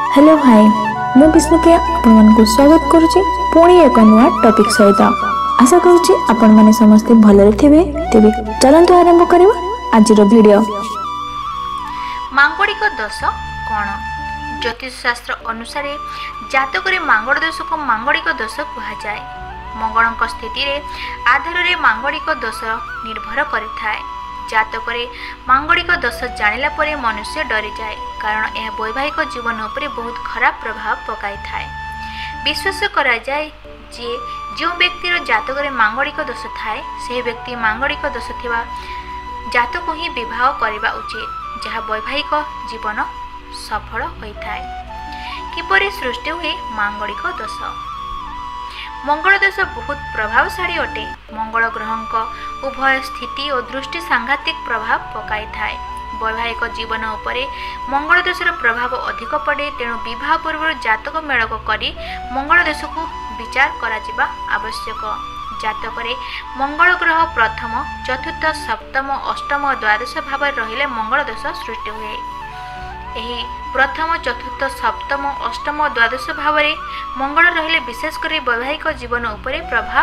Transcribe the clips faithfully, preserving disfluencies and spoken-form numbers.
Hello hi मु विष्णुप्रिया आपण को स्वागत करुच्ची पुणी एक नुआ टॉपिक सहित आशा करुच्ची आपण माने समस्ते भलरे थिबे। तेबे चलंतु आरंभ करिबा आजिर वीडियो। मांगलिक दोष कौन? ज्योतिष शास्त्र अनुसार जातक मांगड़ दोष को मांगलिक दोष कहुए। मंगल स्थिति रे आधार रे मांगलिक दोष निर्भर करिथाय। जातक मांगलिक दोष जानिला परे मनुष्य डरी जाए, कारण यह वैवाहिक जीवन उपरे बहुत खराब प्रभाव पकाई थाए। विश्वास करा जाए जे जो व्यक्तिर जातक मांगलिक दोष थाए से व्यक्ति मांगलिक दोष थिबा जातक ही विवाह करबा उचित, जहाँ वैवाहिक जीवन सफल होइथाए। किपरि सृष्टि हुए मांगलिक दोष? मंगल दोष बहुत प्रभावशाली अटे। मंगल ग्रह उभय स्थिति और दृष्टि सांघातिक प्रभाव पकाई थाए। वैवाहिक जीवन उपरे मंगल दोषर प्रभाव अधिक पड़े, तेणु विवाह पूर्व जातक मेलक करी मंगल दोष को विचार करा जिबा आवश्यक। जातक मंगल ग्रह प्रथम चतुर्थ सप्तम अष्टम और द्वादश भाव रहिले मंगल दोष सृष्टि हुए। एही प्रथम चतुर्थ सप्तम अष्टम और द्वादश भाव में मंगल रहिले विशेषकर वैवाहिक जीवन उपरे प्रभाव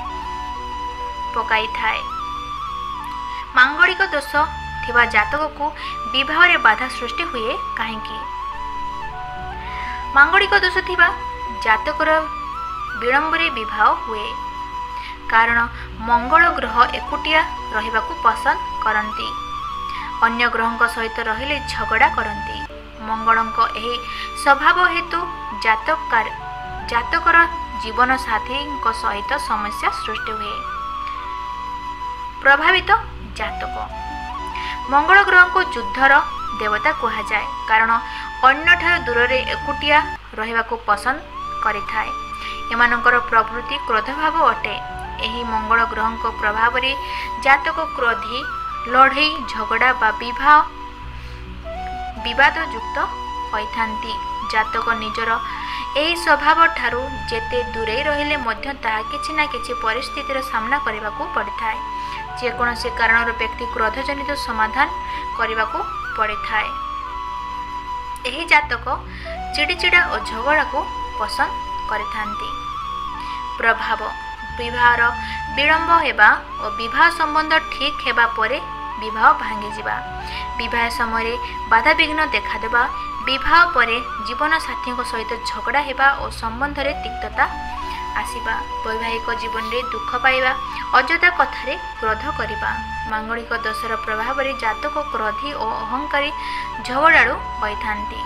पकाई थाए। मांगलिक दोष थिबा जातक को विवाह रे बाधा सृष्टि हुए काहेकि? मांगलिक दोष थिबा जातकर विलंब रे विवाह हुए, कारण मंगल ग्रह एकुटिया रहिबाकू पसंद करंती। अन्य ग्रह सहित रहिले झगड़ा करंती। मंगलंक एही स्वभाव हेतु जातक जातकर जीवन साथी सहित समस्या सृष्टि हुए। प्रभावित जातक मंगल ग्रह को युद्धर देवता कहा जाए, कारण अन्य ठार दूर रे एकुटिया रहिबाकू पसंद करिथाए। एमानकर प्रवृत्ति क्रोध भाव अटे। एही मंगल ग्रह को प्रभाव रे जातक क्रोधी, लड़ई झगड़ा बा विवाह विवाद युक्त होइथांती। जातक निजर एही स्वभाव ठारू जेते दूरे रहिले मध्य ताहा किछि ना किछि परिस्थितिर सामना करबाकू पड़िथाए। जेकोनोसी कारणर व्यक्ति क्रोध जनित समाधान करबाकू पड़िथाए। एही जातक चिड़चिड़ा और झगड़ा को पसंद करिथांती। प्रभाव विवाहर विलंब हेबा और विवाह संबंध ठीक हेबा परे विवाह भांगी जिबा। विवाह समय बाधा विघ्न देखा देबा। विवाह परे जीवन साथी सहित झगड़ा हेबा और संबंध रे तिक्तता आसीबा। वैवाहिक जीवन रे दुख पाइबा, अजथा कथारे क्रोध करिबा। मांगलिक दोषर प्रभाव रे जातक क्रोधी और अहंकारी झगड़ालु होइथांती।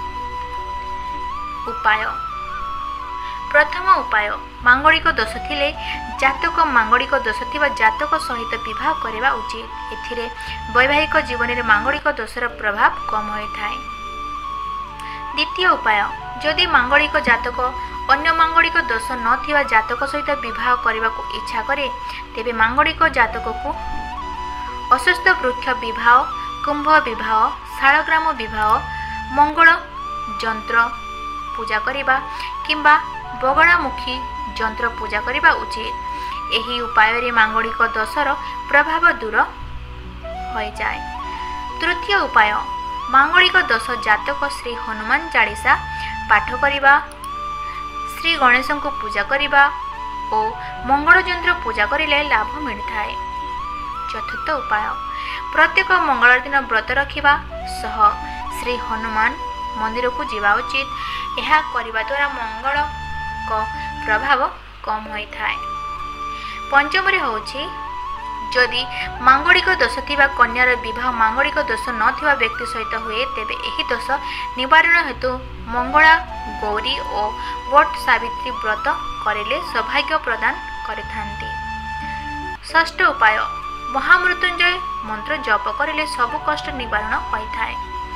उपाय। प्रथम उपाय, मांगलिक दोष थिले जातक मांगलिक दोष थिबा जातक सहित विवाह करबा उचित। एथिरे वैवाहिक जीवन में मांगलिक दोषर प्रभाव कम होइथाए। द्वितीय उपाय, जदि मांगलिक जातक अन्य मांगलिक दोष न थिबा जातक सहित विवाह करबा को इच्छा करे, तेबे मांगलिक जातक को अश्वस्थ वृक्ष विवाह, कुंभ विवाह, शालग्राम विवाह, मंगल यंत्र पूजा करबा किंबा बगड़ामुखी यंत्र पूजा करबा उचित। एही उपाय रे मांगलिक दोषर प्रभाव दूर हो जाए। तृतीय उपाय, मांगलिक दोष जातक श्री हनुमान चालीसा पाठ करबा, श्री गणेश को पूजा करबा और मंगल यंत्र पूजा करिले लाभ मिलता है। चतुर्थ उपाय, प्रत्येक मंगल दिन व्रत रखिबा सह श्री हनुमान मंदिर को जीवा उचित। यह करबा द्वारा मंगल को प्रभाव कम होता है। पंचम रे होछि, जदि मांगलिक दोष थिबा कन्यार विवाह मांगलिक दोष न थिबा व्यक्ति सहित हुए, तेबे एही दोष निवारण हेतु मंगला गौरी और वट सावित्री व्रत करिले सौभाग्य प्रदान करिथांती। षष्ठ उपाय, महामृत्युंजय मंत्र जप करिले सब कष्ट निवारण होइथाए।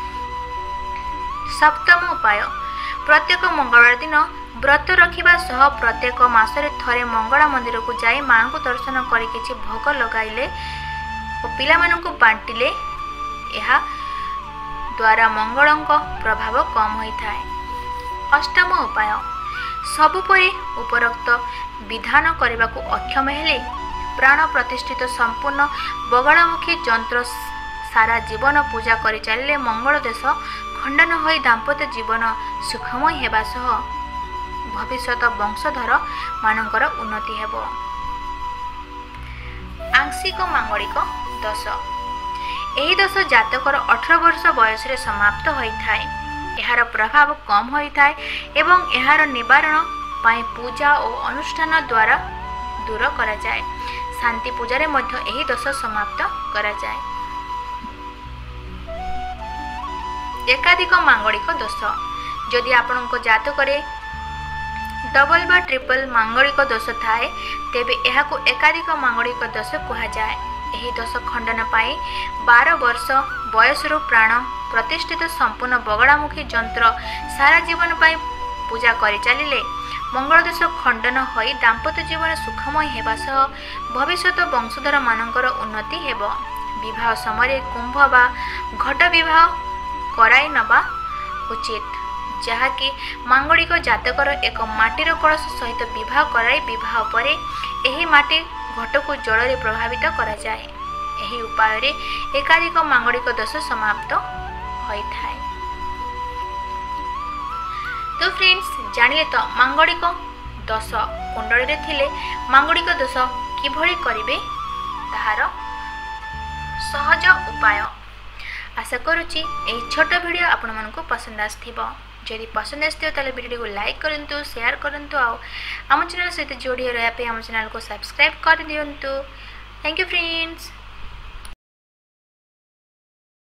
सप्तम उपाय, प्रत्येक मंगलवार दिन व्रत रखिबा सह प्रत्येक मासरे थरे मंगला मंदिर को जाई मां को दर्शन करी किछि भोग लगाइले और पिला मानकु बांटिले एहा द्वारा मंगलंक प्रभाव कम होइथाए। अष्टम उपाय, सबुपरि उपरोक्त विधान करबा को अक्षम हेले प्राण प्रतिष्ठित संपूर्ण बगड़ामुखी यंत्र सारा जीवन पूजा कर चलिए मंगल देश खंडन होई दाम्पत्य जीवन सुखमय हेबा सह भविष्यत वंशधर मानकर उन्नति हेब। आंशिक मांगलिक दोष एही दोष जातकर अठारह वर्ष बयस रे समाप्त होइथाय। एहार प्रभाव कम होइथाय एवं एहार निवारण पाई पूजा और अनुष्ठान द्वारा दूर करा जाए। शांति पूजा रे मध्य एही दोष समाप्त करा जाए। एकाधिक मांगलिक दोष जदि आपनक जातकरे डबल बा ट्रिपल मांगलिक दोष थाए तेबे एहाकु एकाधिक मांगलिक दोष कहा जाए। एही दोष खंडन पाई बारह वर्ष बयसरु प्राण प्रतिष्ठित संपूर्ण बगड़ामुखी जंत्र सारा जीवन पाई पूजा करि चलिले मंगल दोष खंडन होई दाम्पत्य जीवन सुखमय हेबा सह भविष्यत वंशधर मानकर उन्नति हेब। विवाह समय कुंभ बा घट विवाह कराई नबा उचित, जहाँकि मांगलिक जातकर एक माटीर कलश सहित विवाह कराई विवाह परे एही माटी घट को जल रे प्रभावित करा जाए। एही उपाय रे एकाधिक मांगलिक दोष समाप्त होइथाय। तो फ्रेंड्स जानिले तो मांगलिक दोष कुंडली रे थिले मांगलिक दोष किभଳି करिवे ताहार सहज उपाय। आशा करूची एही छोट वीडियो आपण मानको पसंद आस्थिबो। जदि पसंद आसथिबो ताले वीडियो को लाइक करंतु, शेयर करंतु आ आम चैनल सहित जोड़ी रहा पे आम चैनल को सब्सक्राइब कर दियंतु। Thank you friends.